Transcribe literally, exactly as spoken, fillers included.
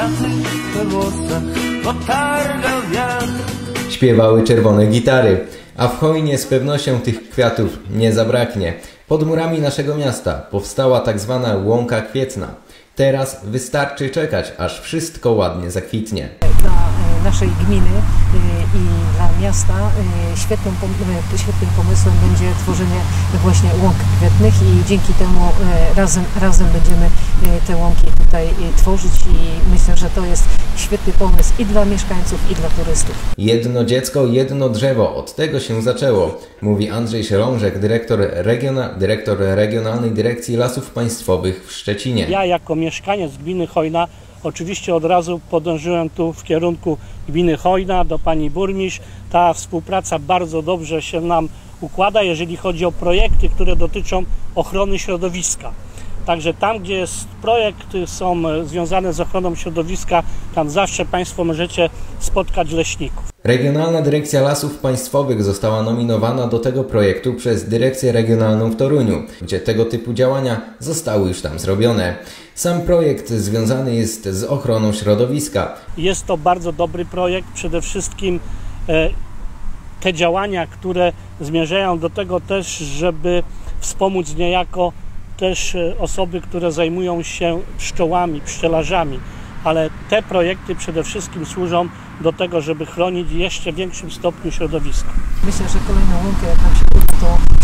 kwiaty we włosach potargał wiatr. Śpiewały czerwone gitary, a w hojnie z pewnością tych kwiatów nie zabraknie. Pod murami naszego miasta powstała tak zwana łąka kwietna. Teraz wystarczy czekać, aż wszystko ładnie zakwitnie. Dla naszej gminy i dla miasta świetnym, świetnym pomysłem będzie tworzenie właśnie łąk kwietnych i dzięki temu razem, razem będziemy te łąki tutaj tworzyć i myślę, że to jest świetny pomysł i dla mieszkańców, i dla turystów. Jedno dziecko, jedno drzewo. Od tego się zaczęło, mówi Andrzej Szelążek, dyrektor, regiona, dyrektor Regionalnej Dyrekcji Lasów Państwowych w Szczecinie. Ja jako mieszkaniec gminy Chojna oczywiście od razu podążyłem tu w kierunku gminy Chojna do pani burmistrz. Ta współpraca bardzo dobrze się nam układa, jeżeli chodzi o projekty, które dotyczą ochrony środowiska. Także tam, gdzie jest projekty są związane z ochroną środowiska, tam zawsze Państwo możecie spotkać leśników. Regionalna Dyrekcja Lasów Państwowych została nominowana do tego projektu przez Dyrekcję Regionalną w Toruniu, gdzie tego typu działania zostały już tam zrobione. Sam projekt związany jest z ochroną środowiska. Jest to bardzo dobry projekt, przede wszystkim e, te działania, które zmierzają do tego też, żeby wspomóc niejako też osoby, które zajmują się pszczołami, pszczelarzami, ale te projekty przede wszystkim służą do tego, żeby chronić w jeszcze większym stopniu środowisko. Myślę, że kolejną łąkę, jak nam się uda, to